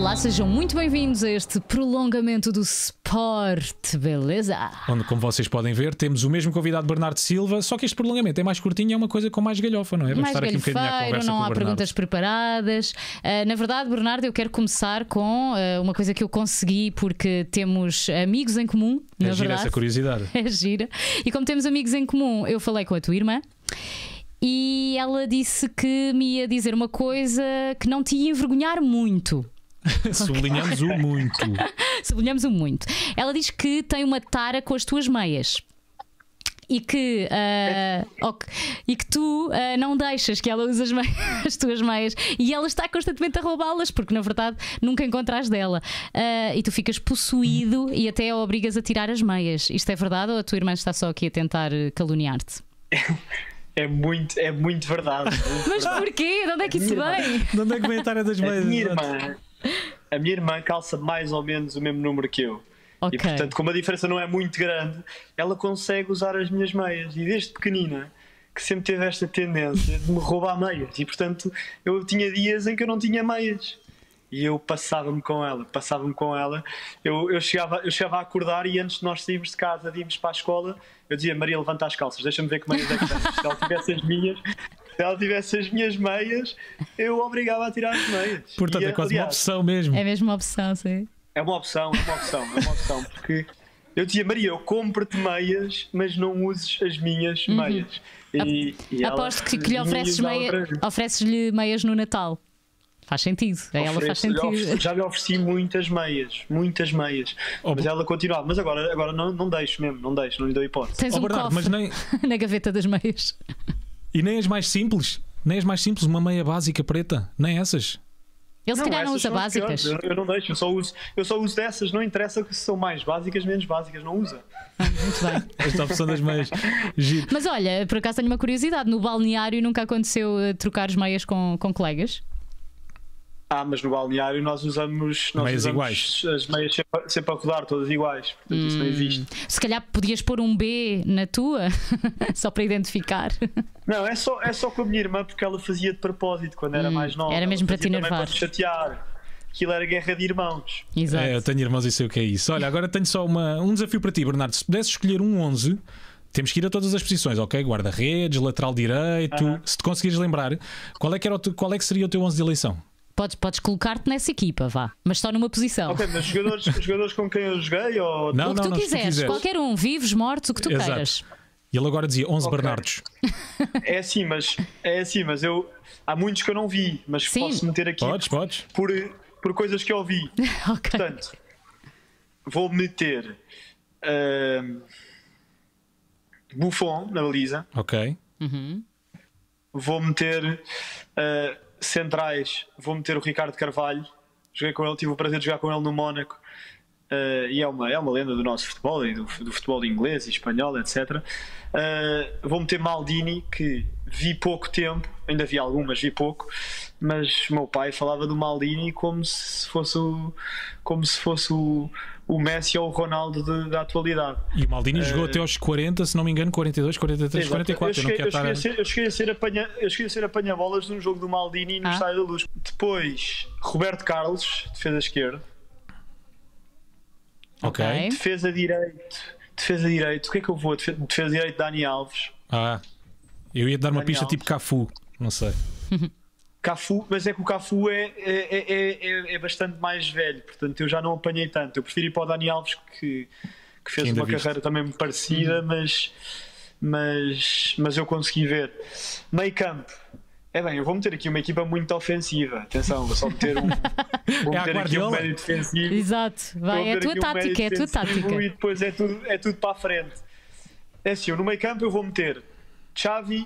Olá, sejam muito bem-vindos a este prolongamento do Sport, beleza? Onde, como vocês podem ver, temos o mesmo convidado, Bernardo Silva, só que este prolongamento é mais curtinho e é uma coisa com mais galhofa, não é? Vamos Mais estar aqui um bocadinho à conversa não com o há Bernardo. perguntas preparadas. Na verdade, Bernardo, eu quero começar com uma coisa que eu consegui porque temos amigos em comum, na É gira verdade. essa curiosidade. É gira. E como temos amigos em comum, eu falei com a tua irmã e ela disse que me ia dizer uma coisa que não te ia envergonhar muito. Sublinhamos o muito. Sublinhamos o muito. Ela diz que tem uma tara com as tuas meias. E que tu não deixas que ela use as tuas meias. E ela está constantemente a roubá-las, porque na verdade nunca encontras dela. E tu ficas possuído e até a obrigas a tirar as meias. Isto é verdade ou a tua irmã está só aqui a tentar caluniar-te? É muito verdade. Mas porquê? De onde é que isso vem? De onde é que vem a tara das meias? A minha irmã calça mais ou menos o mesmo número que eu. Okay. E portanto, como a diferença não é muito grande, ela consegue usar as minhas meias. E desde pequenina que sempre teve esta tendência de me roubar meias. E portanto, eu tinha dias em que eu não tinha meias. E eu passava-me com ela. Eu chegava a acordar e antes de nós sairmos de casa, de irmos para a escola, eu dizia: Maria, levanta as calças, deixa-me ver que meias é que tens. Se ela tivesse as minhas meias, eu obrigava a tirar as meias. Portanto, é quase uma opção mesmo. É mesmo uma opção, sim. É uma opção, porque eu dizia: Maria, eu compro-te meias, mas não uses as minhas meias. E aposto que lhe ofereces-lhe meias no Natal. Faz sentido, ela faz sentido. Já lhe ofereci muitas meias. Mas ela continuava. Mas agora não deixo mesmo, não lhe dou hipótese. Tens um Bernardo, cofre mas nem... na gaveta das meias. E nem as mais simples? Nem as mais simples, uma meia básica preta? Nem essas? Ele se calhar não usa básicas. Eu não deixo, eu só uso dessas. Não interessa se são mais básicas, menos básicas, não usa. Muito bem. Esta opção das meias. Giro. Mas olha, por acaso tenho uma curiosidade. No balneário nunca aconteceu trocar as meias com colegas? Mas no balneário nós usamos iguais. As meias sempre a rodar, todas iguais. Portanto, isso não existe. Se calhar podias pôr um B na tua, só para identificar. Não, é só com a minha irmã, porque ela fazia de propósito quando era mais nova. Era mesmo para te enervar. Para te chatear. Aquilo era guerra de irmãos. Exato. Eu tenho irmãos e sei o que é isso. Olha, agora tenho só um desafio para ti, Bernardo. Se pudesses escolher um 11, temos que ir a todas as posições, ok? Guarda-redes, lateral direito. Se te conseguires lembrar, qual é que seria o teu 11 de eleição? Podes colocar-te nessa equipa, vá, mas só numa posição. Ok, mas jogadores com quem eu joguei ou... O que tu quiseres, qualquer um, vivos, mortos, o que tu queiras. E ele agora dizia 11 Bernardos. É assim, mas há muitos que eu não vi, mas sim, posso meter aqui. Podes. Por coisas que eu vi. Okay. Portanto, vou meter Buffon na baliza. Ok. Vou meter centrais, vou meter o Ricardo Carvalho. Joguei com ele, tive o prazer de jogar com ele no Mónaco. E é uma lenda do nosso futebol e do futebol inglês e espanhol, etc. Vou meter Maldini, que vi pouco tempo, ainda vi algumas, vi pouco, mas o meu pai falava do Maldini como se fosse o Messi ou o Ronaldo da atualidade. E o Maldini jogou até aos 40, se não me engano, 42, 43, 44. Eu cheguei a ser apanha-bolas num jogo do Maldini no Estádio da Luz. Depois, Roberto Carlos, defesa esquerda. Ok. Defesa direito. O que é que eu vou? Defesa direito, Dani Alves. Eu ia te dar uma Dani pista Alves. tipo Cafu, não sei. Cafu, mas é que o Cafu é bastante mais velho, portanto eu já não apanhei tanto. Eu prefiro ir para o Dani Alves, que fez uma carreira também parecida, mas eu consegui ver. Meio campo. Eu vou meter aqui uma equipa muito ofensiva. Atenção, vou só meter aqui um médio defensivo. Exato, é a tua tática, E depois é tudo para a frente. É assim, no meio campo eu vou meter Xavi,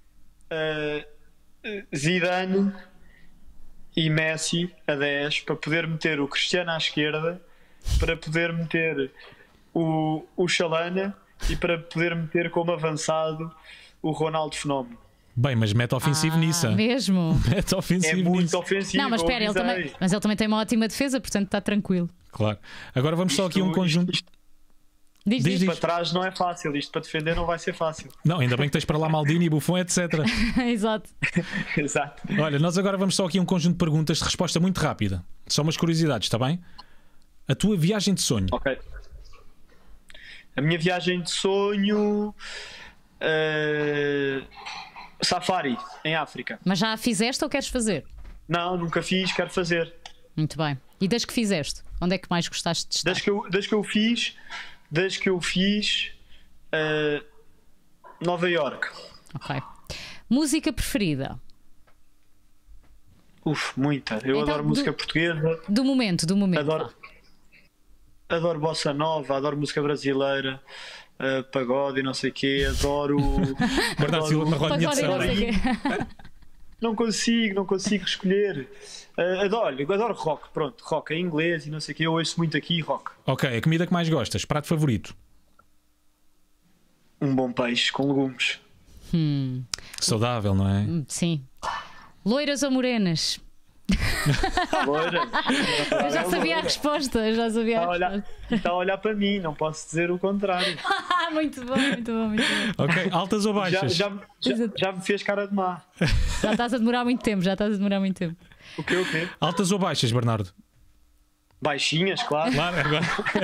Zidane e Messi a 10, para poder meter o Cristiano à esquerda, para poder meter o Chalana e para poder meter como avançado o Ronaldo Fenómeno. Bem, mas mete ofensivo nisso. Mesmo? Mete ofensivo é muito nisso. ofensivo. Não, mas espera, ele também tem uma ótima defesa, portanto está tranquilo. Claro. Agora vamos só aqui um conjunto. Diz. Para trás não é fácil, isto para defender não vai ser fácil. Não, ainda bem que tens para lá Maldini, Buffon, etc. Exato. Exato. Olha, nós agora vamos só aqui a um conjunto de perguntas de resposta muito rápida. Só umas curiosidades, está bem? A tua viagem de sonho. Ok. A minha viagem de sonho. Safari, em África. Mas já a fizeste ou queres fazer? Não, nunca fiz, quero fazer. Muito bem. E desde que fizeste? Onde é que mais gostaste de estar? Desde que eu fiz Nova York. Ok. Música preferida? Muita. Eu Então, adoro música portuguesa. Do momento. Adoro bossa nova, adoro música brasileira, pagode e não sei o quê. Adoro. Bernardo Silva na rodinha de Pagode e não sei samba. o quê. Não consigo escolher. Adoro rock, pronto, rock em inglês e não sei o que, eu ouço muito aqui rock. Ok, a comida que mais gostas, prato favorito? Um bom peixe com legumes. Saudável, não é? Sim. Loiras ou morenas? Loira. Eu já sabia a resposta. Está a olhar para mim, não posso dizer o contrário. Muito bom. Ok, altas ou baixas? Já me fez cara de má. Já estás a demorar muito tempo. O quê? Altas ou baixas, Bernardo? Baixinhas, claro. Claro, agora é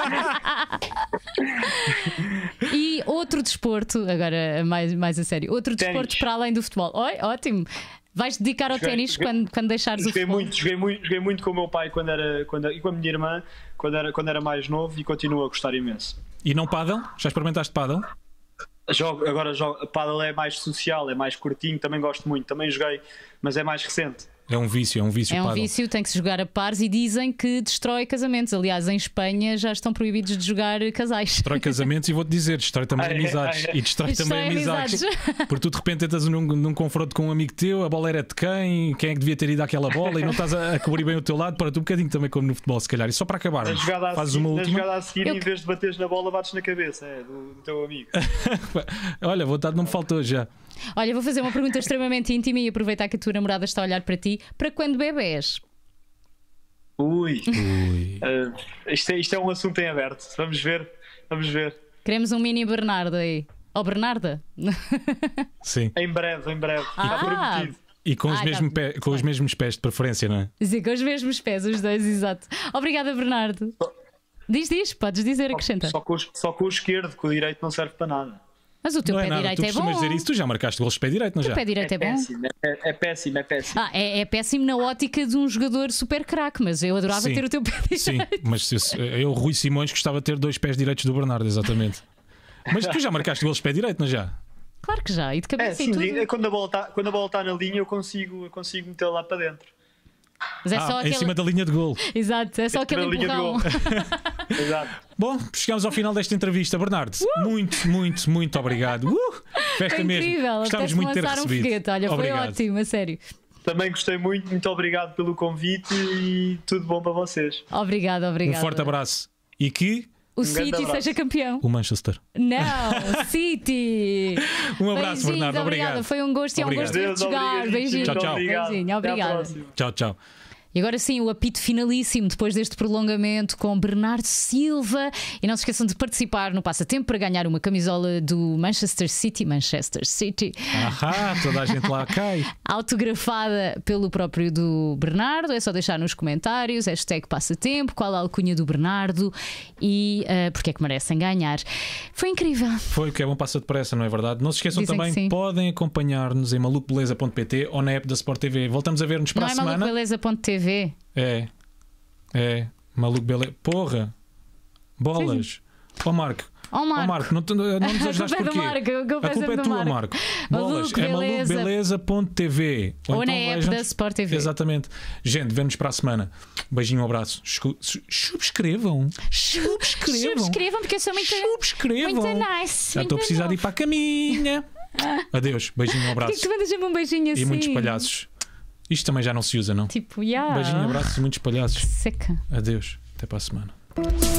tu. E outro desporto, agora mais a sério, outro desporto Ténis. para além do futebol. Oi, ótimo. Vais-te dedicar ao ténis quando deixares o futebol? Joguei muito com o meu pai e com a minha irmã quando era mais novo e continuo a gostar imenso. E não paddle? Já experimentaste paddle? Agora paddle é mais social, é mais curtinho, também gosto muito, também joguei, mas é mais recente. É um vício É um paddle. vício, tem que se jogar a pares e dizem que destrói casamentos. Aliás, em Espanha já estão proibidos de jogar casais. Destrói casamentos e vou-te dizer, destrói também amizades. E destrói também amizades. Porque tu de repente entras num confronto com um amigo teu, a bola era de quem é que devia ter ido àquela bola e não estás a cobrir bem o teu lado. Para tu um bocadinho também como no futebol, se calhar. E só para acabar, fazes uma última. Na jogada a seguir, em vez de bateres na bola, bates na cabeça do teu amigo. Olha, vontade não me faltou já. Olha, vou fazer uma pergunta extremamente íntima e aproveitar que a tua namorada está a olhar para ti. Para quando bebés? Ui. Isto é um assunto em aberto. Vamos ver. Queremos um mini Bernardo aí. Ou Bernarda? Sim. Em breve. Está prometido. E com os mesmos pés de preferência, não é? Sim, com os mesmos pés, os dois, exato. Obrigada, Bernardo. Diz, podes dizer, acrescenta. Só com o esquerdo, com o direito não serve para nada. Mas o teu Não é pé nada, direito tu é bom. costumas dizer isso, tu já marcaste golos de pé direito, não O já? teu pé direito é bom. É péssimo. É péssimo na ótica de um jogador super craque, mas eu adorava Sim. ter o teu pé direito. Sim, mas eu, Rui Simões, gostava de ter 2 pés direitos do Bernardo, exatamente. Mas tu já marcaste golos de pé direito, não já? Claro que já, e de cabeça e tudo. Quando a bola está na linha, eu consigo metê-la lá para dentro. Mas é só em cima da linha de gol. Exato, é só aquele Na linha de empurrão. gol. Exato. Bom, chegamos ao final desta entrevista, Bernardo. Muito obrigado. Festa Foi mesmo. incrível, Gostávamos muito de ter lançar um recebido. foguete. Olha, Obrigado. foi ótimo, a sério. Também gostei muito obrigado pelo convite e tudo bom para vocês. Obrigada. Um forte abraço. E que O grande City abraço. seja campeão. o Manchester. Não, City. Um abraço, Beijinhos, Bernardo. obrigada. Obrigado. Foi um gosto e é um gosto Obrigado. de jogar. Beijinho. Tchau, tchau. Beijinho, Até à obrigada. próxima. Tchau. E agora sim, o apito finalíssimo depois deste prolongamento com Bernardo Silva. E não se esqueçam de participar no Passatempo para ganhar uma camisola do Manchester City. Toda a gente lá cai. Autografada pelo próprio do Bernardo. É só deixar nos comentários #Passatempo, qual a alcunha do Bernardo e porque é que merecem ganhar. Foi incrível. Foi o que é bom, passa depressa, não é verdade? Não se esqueçam Dizem que também, sim. podem acompanhar-nos em malucobeleza.pt ou na app da Sport TV. Voltamos a ver-nos para Não a é semana. malucobeleza.tv. É, maluco beleza. Porra, bolas. Ó Marco. Marco, não nos ajudaste A culpa é do porquê? Marco, A culpa é tua, Marco. Bolas, é malucobeleza.tv Ou na app da Sport TV. Exatamente. Gente, vemo-nos para a semana. Beijinho, um abraço. Subscrevam. Subscrevam porque eu sou muito nice. Já estou a precisar de ir para a caminha. Adeus, beijinho, um Porquê abraço. que tu mandas-me um beijinho assim? E muitos palhaços. Isto também já não se usa, não? Tipo, Beijinho, abraços e muitos palhaços. Seca. Adeus, até para a semana.